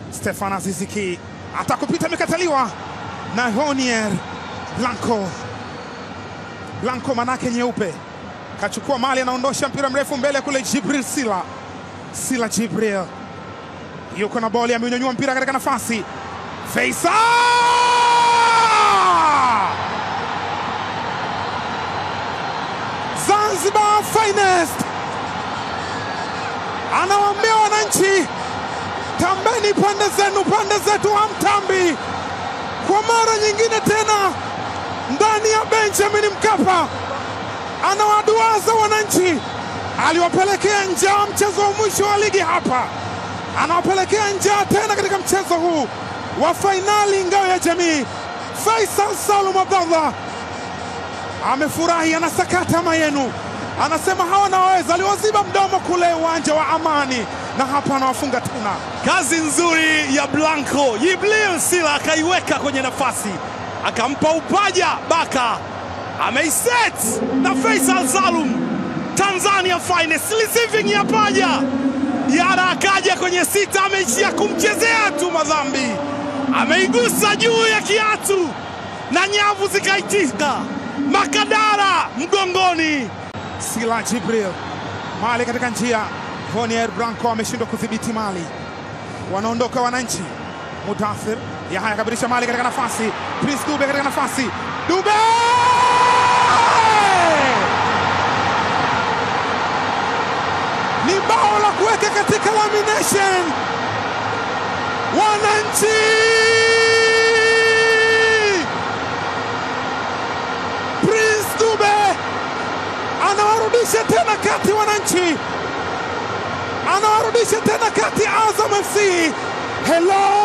Stefan Aziziki atakupita, mikataliwa na Honier Blanco. Blanco manake nyeupe, kachukua mali, anaondosha mpira mrefu mbele kule. Jibril Sila Jibril yuko na boli, amenyanyua mpira katika nafasi. Faisal Zanzibar finest anawaambia wananchi, tambeni pande zenu, pande zetu hamtambi. Kwa mara nyingine tena ndani ya Benjamin Mkapa anawaduaza wananchi. Aliwapelekea njaa mchezo wa mwisho wa ligi hapa, anawapelekea njaa tena katika mchezo huu wa fainali ngao ya jamii. Faisal Salum Abdallah amefurahi, anasakata mayenu, anasema hawa nawaweza. Aliwaziba mdomo kule uwanja wa Amani na hapa anawafunga tena. Kazi nzuri ya Blanco. Jibril Sila akaiweka kwenye nafasi, akampa upaja Baka, ameiset na Faisal Salum. Tanzania finest receiving ya paja. Diara akaja kwenye sita, ameishia kumchezea tu madhambi, ameigusa juu ya kiatu na nyavu zikaitika. Makadara mgongoni. Sila Jibril, mali katika njia. Honier Blanco ameshindwa kudhibiti mali, wanaondoka wananchi. Mudathir Yahya kabirisha mali katika nafasi. Prince Dube katika nafasi. Dube ni bao la kuweka katika lamination. Wananchi Prince Dube anawarudisha tena kati wananchi, anawarudisha tena kati Azam FC. Hello